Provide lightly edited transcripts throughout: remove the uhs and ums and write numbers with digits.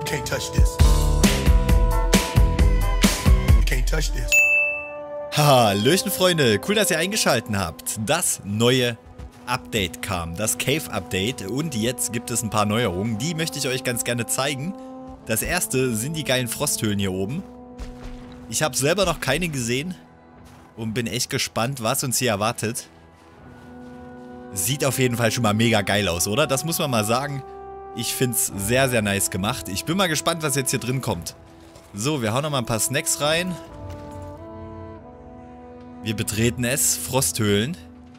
can't touch this. You can't touch this. Hallöchen Freunde, cool, dass ihr eingeschaltet habt. Das neue Update kam, das Cave Update, und jetzt gibt es ein paar Neuerungen, die möchte ich euch ganz gerne zeigen. Das erste sind die geilen Frosthöhlen hier oben. Ich habe selber noch keine gesehen und bin echt gespannt, was uns hier erwartet. Sieht auf jeden Fall schon mal mega geil aus, oder? Das muss man mal sagen. Ich finde es sehr, sehr nice gemacht. Ich bin mal gespannt, was jetzt hier drin kommt. So, wir hauen noch mal ein paar Snacks rein. Wir betreten es. Frosthöhlen.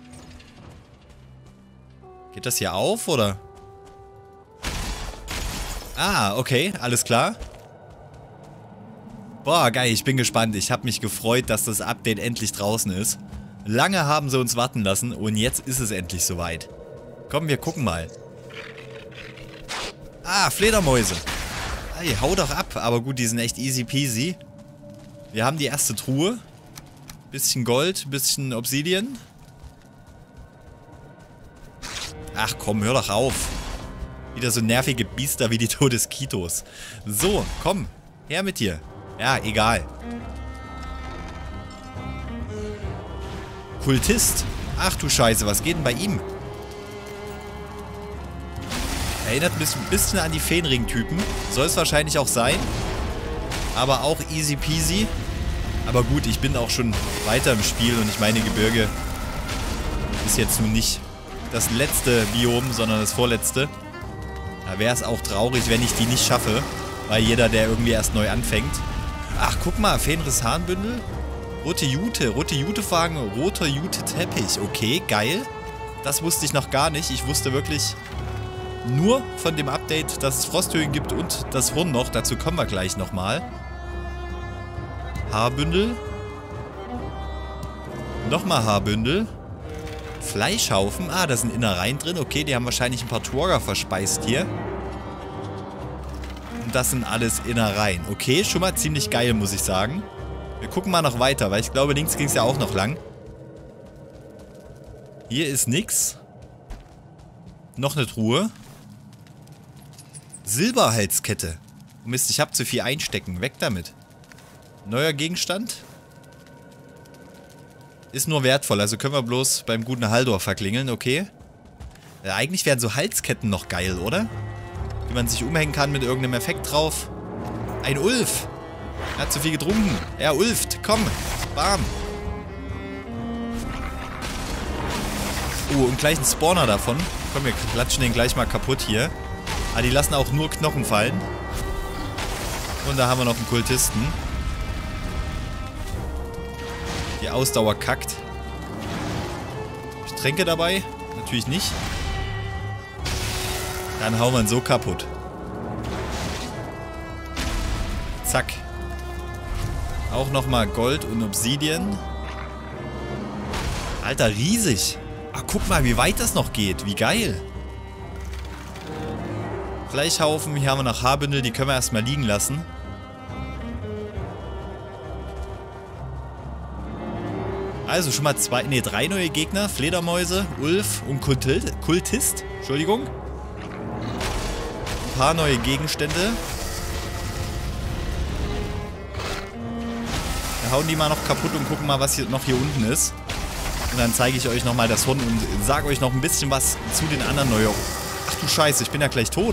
Geht das hier auf, oder? Ah, okay. Alles klar. Boah, geil. Ich bin gespannt. Ich habe mich gefreut, dass das Update endlich draußen ist. Lange haben sie uns warten lassen und jetzt ist es endlich soweit. Komm, wir gucken mal. Ah, Fledermäuse. Hey, hau doch ab. Aber gut, die sind echt easy peasy. Wir haben die erste Truhe. Bisschen Gold, bisschen Obsidian. Ach komm, hör doch auf. Wieder so nervige Biester wie die Todeskitos. So, komm, her mit dir. Ja, egal. Kultist. Ach du Scheiße, was geht denn bei ihm? Erinnert ein bisschen an die Feenring-Typen. Soll es wahrscheinlich auch sein. Aber auch easy peasy. Aber gut, ich bin auch schon weiter im Spiel und ich meine, Gebirge ist jetzt nun nicht das letzte Biom, sondern das vorletzte. Da wäre es auch traurig, wenn ich die nicht schaffe, weil jeder, der irgendwie erst neu anfängt. Ach, guck mal, Fenris-Hahnbündel. Rote Jute fangen, roter Jute-Teppich. Okay, geil. Das wusste ich noch gar nicht. Ich wusste wirklich nur von dem Update, dass es Frosthöhlen gibt und das Horn noch. Dazu kommen wir gleich nochmal. Haarbündel. Nochmal Haarbündel. Fleischhaufen. Ah, da sind Innereien drin. Okay, die haben wahrscheinlich ein paar Turger verspeist hier. Und das sind alles Innereien. Okay, schon mal ziemlich geil, muss ich sagen. Wir gucken mal noch weiter, weil ich glaube, links ging es ja auch noch lang. Hier ist nix. Noch eine Truhe. Silberhalskette. Mist, ich habe zu viel einstecken. Weg damit. Neuer Gegenstand. Ist nur wertvoll, also können wir bloß beim guten Haldor verklingeln, okay. Ja, eigentlich wären so Halsketten noch geil, oder? Die man sich umhängen kann mit irgendeinem Effekt drauf. Ein Ulf. Er hat zu viel getrunken. Er ulft. Komm. Bam. Oh, und gleich ein Spawner davon. Komm, wir klatschen den gleich mal kaputt hier. Ah, die lassen auch nur Knochen fallen. Und da haben wir noch einen Kultisten. Die Ausdauer kackt. Ich Tränke dabei? Natürlich nicht. Dann hauen wir ihn so kaputt. Zack. Auch nochmal Gold und Obsidian. Alter, riesig. Ach, guck mal, wie weit das noch geht. Wie geil. Fleischhaufen. Hier haben wir noch Haarbündel. Die können wir erstmal liegen lassen. Also schon mal drei neue Gegner. Fledermäuse, Ulf und Kultist. Entschuldigung. Ein paar neue Gegenstände. Wir hauen die mal noch kaputt und gucken mal, was hier noch hier unten ist. Und dann zeige ich euch nochmal das Horn und sage euch noch ein bisschen was zu den anderen Neuerungen. Ach du Scheiße, ich bin ja gleich tot.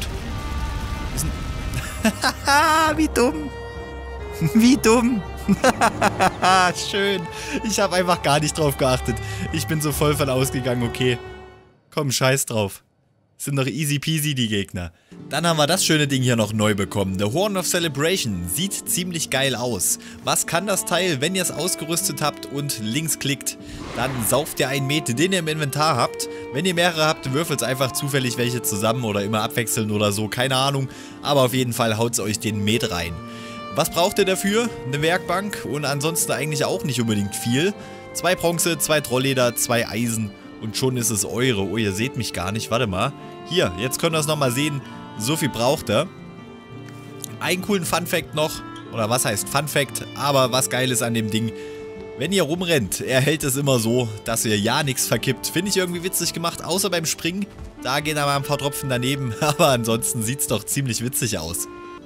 Wie dumm. Wie dumm. Schön. Ich habe einfach gar nicht drauf geachtet. Ich bin so voll von ausgegangen, okay. Komm, scheiß drauf. Sind doch easy peasy die Gegner. Dann haben wir das schöne Ding hier noch neu bekommen. The Horn of Celebration. Sieht ziemlich geil aus. Was kann das Teil? Wenn ihr es ausgerüstet habt und links klickt, dann sauft ihr einen Met, den ihr im Inventar habt. Wenn ihr mehrere habt, würfelt es einfach zufällig welche zusammen oder immer abwechseln oder so. Keine Ahnung. Aber auf jeden Fall haut es euch den Met rein. Was braucht ihr dafür? Eine Werkbank und ansonsten eigentlich auch nicht unbedingt viel. 2 Bronze, 2 Trollleder, 2 Eisen und schon ist es eure. Oh, ihr seht mich gar nicht. Warte mal. Hier, jetzt könnt ihr es nochmal sehen. So viel braucht er. Einen coolen Funfact noch. Oder was heißt Funfact? Aber was geil ist an dem Ding. Wenn ihr rumrennt, er hält es immer so, dass ihr ja nichts verkippt. Finde ich irgendwie witzig gemacht, außer beim Springen. Da gehen aber ein paar Tropfen daneben, aber ansonsten sieht es doch ziemlich witzig aus.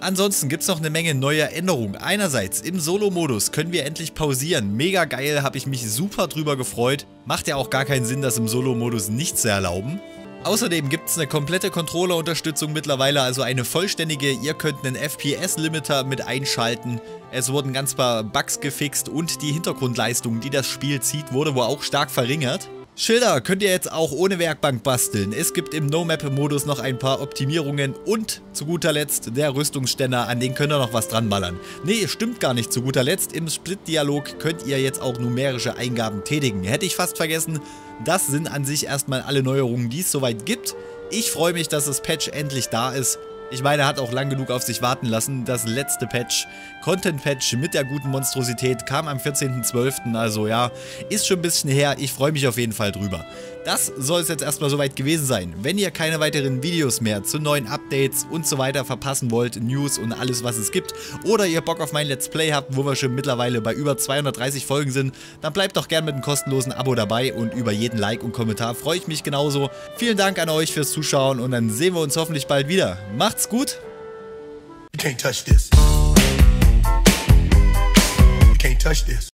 Ansonsten gibt es noch eine Menge neuer Änderungen. Einerseits im Solo-Modus können wir endlich pausieren. Mega geil, habe ich mich super drüber gefreut. Macht ja auch gar keinen Sinn, das im Solo-Modus nicht zu erlauben. Außerdem gibt es eine komplette Controller-Unterstützung mittlerweile, also eine vollständige. Ihr könnt einen FPS-Limiter mit einschalten. Es wurden ganz paar Bugs gefixt und die Hintergrundleistung, die das Spiel zieht, wurde wohl auch stark verringert. Schilder könnt ihr jetzt auch ohne Werkbank basteln. Es gibt im No-Map-Modus noch ein paar Optimierungen und zu guter Letzt der Rüstungsständer, an den könnt ihr noch was dran ballern. Nee, stimmt gar nicht. Zu guter Letzt im Split-Dialog könnt ihr jetzt auch numerische Eingaben tätigen. Hätte ich fast vergessen. Das sind an sich erstmal alle Neuerungen, die es soweit gibt. Ich freue mich, dass das Patch endlich da ist. Ich meine, er hat auch lang genug auf sich warten lassen. Das letzte Patch, Content-Patch mit der guten Monstrosität, kam am 14.12. Also ja, ist schon ein bisschen her. Ich freue mich auf jeden Fall drüber. Das soll es jetzt erstmal soweit gewesen sein. Wenn ihr keine weiteren Videos mehr zu neuen Updates und so weiter verpassen wollt, News und alles, was es gibt, oder ihr Bock auf mein Let's Play habt, wo wir schon mittlerweile bei über 230 Folgen sind, dann bleibt doch gern mit einem kostenlosen Abo dabei und über jeden Like und Kommentar freue ich mich genauso. Vielen Dank an euch fürs Zuschauen und dann sehen wir uns hoffentlich bald wieder. Macht's gut! You can't touch this. You can't touch this.